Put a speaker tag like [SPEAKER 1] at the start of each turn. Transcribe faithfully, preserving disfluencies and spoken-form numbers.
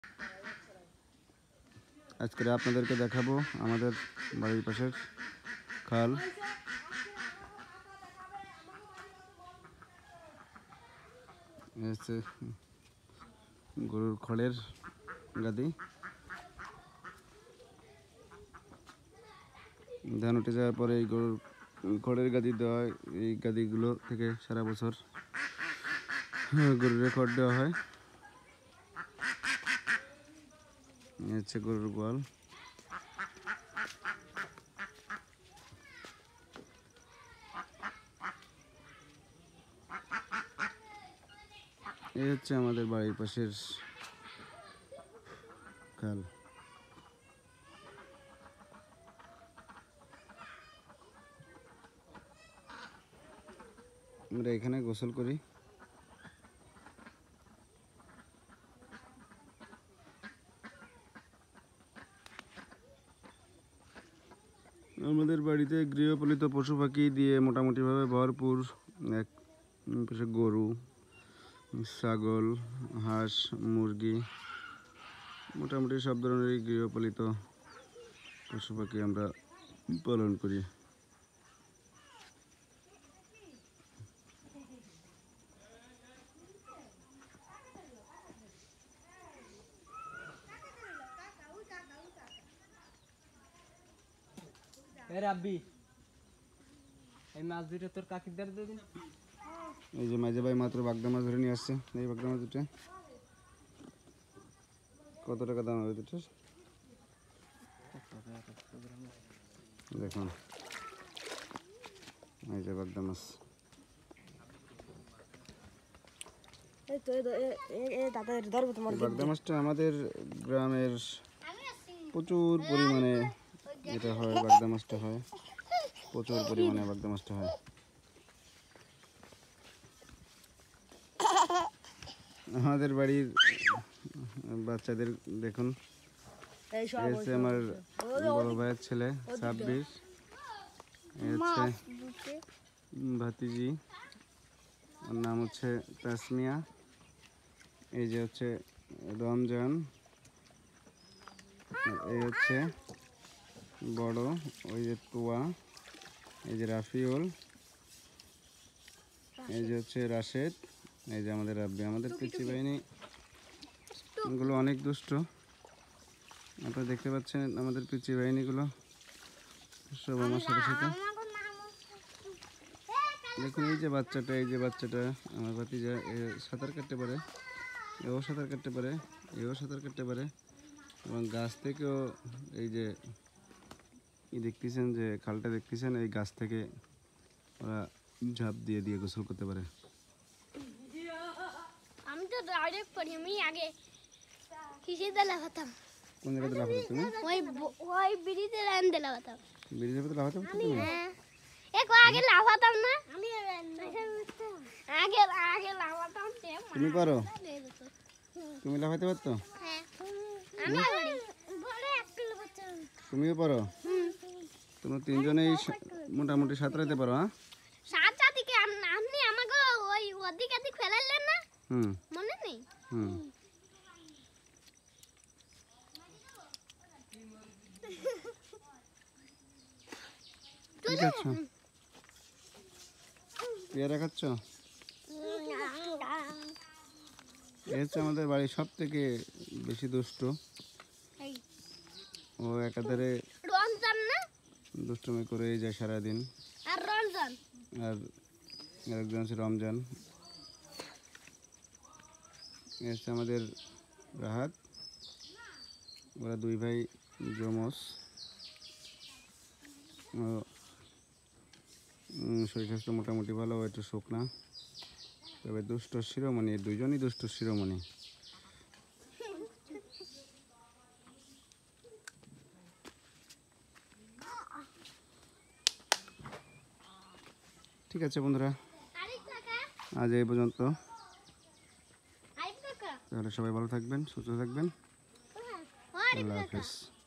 [SPEAKER 1] আজকে আপনাদেরকে দেখাবো আমাদের বাড়ির পাশের খাল। হচ্ছে গরুর খড়ের গাদি। ধান উঠে যাওয়ার পরে এই গরুর খড়ের গাদি দেওয়া হয়। এই গাদিগুলো থেকে সারা বছর গরুর খড় দেওয়া হয়। হচ্ছে গরুর গোয়াল। এই হচ্ছে আমাদের বাড়ির পাশের খাল। আমরা এখানে গোসল করি। আমাদের বাড়িতে গৃহপালিত পশু পাখি দিয়ে মোটামুটিভাবে ভরপুর। এক পাশে গরু, ছাগল, হাঁস, মুরগি, মোটামুটি সব ধরনেরই গৃহপালিত পশু পাখি আমরা পালন করি। এই যে মাঝে ভাই মাত্র বাগদা মাছ ধরে নিয়ে আসছে। এই বাগদা মাছ দুটো কত টাকা দাম হবে দুটোর দেখুন। এই যে বাগদা মাছ। বাগদা মাছটা আমাদের গ্রামের প্রচুর পরিমাণে যেটা হয়, বাগদা মাছটা হয় প্রচুর পরিমাণে বাগদা মাছটা হয়। আমাদের বাড়ির বাচ্চাদের দেখুন, হচ্ছে আমার বড় ভাইয়ের ছেলে ছাব্বিশ, হচ্ছে ভাতিজি, ওর নাম হচ্ছে তাসমিয়া। এই যে হচ্ছে রমজান, এই হচ্ছে বড়, ওই যে তুয়া, এই যে রাফিউল, এই যে হচ্ছে রাশেদ, এই যে আমাদের রাব্বি। আমাদের পিচ্চি বাহিনী এগুলো অনেক দুষ্ট। আপনারা দেখতে পাচ্ছেন আমাদের পিচ্চি বাহিনীগুলো সব আমার সাথে সাথে। দেখুন এই যে বাচ্চাটা, এই যে বাচ্চাটা আমার ভাতিজা, এ সাঁতার কাটতে পারে, এও সাঁতার কাটতে পারে, এও সাঁতার কাটতে পারে, এবং গাছ থেকেও এই যে ই দেখতেছেন, যে খালটা দেখতেছেন, এই গাছ থেকে ওরা ঝাঁপ দিয়ে দিয়ে গোসল করতে পারে।
[SPEAKER 2] আমি তো ডাইরেক্ট করি, আমি আগে কিসে দিলা হতাম।
[SPEAKER 1] কোন জায়গাতে লাফাতে তুমি?
[SPEAKER 2] ওই ওই ব্রিজে লাইন দিলা হতাম।
[SPEAKER 1] ব্রিজের ভিতরে লাফাতে পারছো তুমি?
[SPEAKER 2] হ্যাঁ, এক আগে লাফাতাম না আমি, আগে আগে লাফাতাম।
[SPEAKER 1] তুমি পারো? তুমি লাফাতে পারতো?
[SPEAKER 2] হ্যাঁ, আমি পারি। বড় একটু বাচ্চা।
[SPEAKER 1] তুমিও পারো?
[SPEAKER 2] হুম,
[SPEAKER 1] তোমরা তিনজনেই মোটামুটি সাঁতরাতে পারো? হ্যাঁ,
[SPEAKER 2] সাতটা থেকে আপনি আমাকে ওই ওদিকে দিক ফেলালেন না?
[SPEAKER 1] হুম,
[SPEAKER 2] মনে নেই?
[SPEAKER 1] হুম। কি খাচ্ছ? পেয়ারা খাচ্ছ? এই হচ্ছে আমাদের বাড়ির সব থেকে বেশি দুষ্ট। ও একাধারে
[SPEAKER 2] রমজান না
[SPEAKER 1] দুষ্টুমি করেই যায় সারাদিন।
[SPEAKER 2] আর রমজান
[SPEAKER 1] আর একজন হচ্ছে রমজান। এই হচ্ছে আমাদের রাহাত। ওরা দুই ভাই যমজ। শরীর স্বাস্থ্য মোটামুটি ভালো, একটু শুকনা, তবে দুষ্ট শিরোমণি, দুজনই দুষ্ট শিরোমণি। ঠিক আছে বন্ধুরা, আজ এই পর্যন্ত। তাহলে সবাই ভালো থাকবেন, সুস্থ থাকবেন। আল্লাহ হাফেজ।